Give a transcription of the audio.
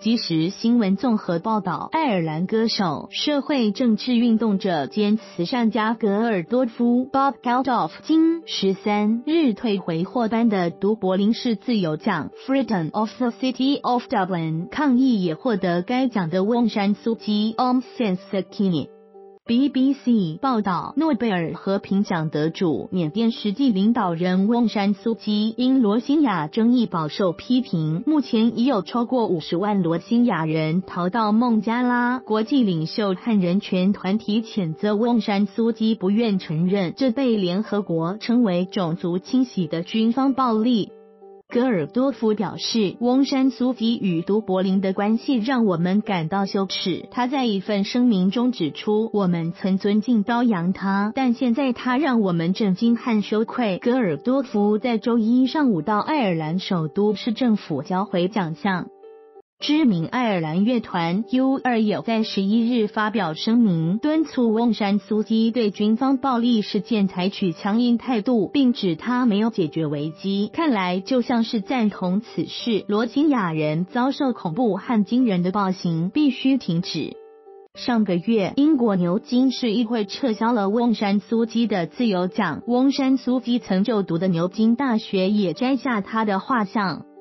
即时新闻综合报道，爱尔兰歌手、社会政治运动者兼慈善家格尔多夫 Bob Geldof 今13日退回获颁的都柏林市自由奖 Freedom of the City of Dublin 抗议也获得该奖的翁山苏姬 Aung San Suu Kyi。BBC 报道，诺贝尔和平奖得主缅甸实际领导人翁山苏姬因罗兴亚争议饱受批评，目前已有超过50万罗兴亚人逃到孟加拉。国际领袖和人权团体谴责翁山苏姬不愿承认这被联合国称为种族清洗的军方暴力。格尔多夫表示，翁山苏姬与都柏林的关系让我们感到羞耻。他在一份声明中指出，我们曾尊敬褒扬他，但现在他让我们震惊和羞愧。格尔多夫在周一上午到爱尔兰首都市政府交回奖项。知名爱尔兰乐团 U2 也在11日发表声明，敦促翁山苏姬对军方暴力事件采取强硬态度，并指他没有解决危机，看来就像是赞同此事。罗兴亚人遭受恐怖和惊人的暴行，必须停止。上个月，英国牛津市议会撤销了翁山苏姬的自由奖，翁山苏姬曾就读的牛津大学也摘下他的画像。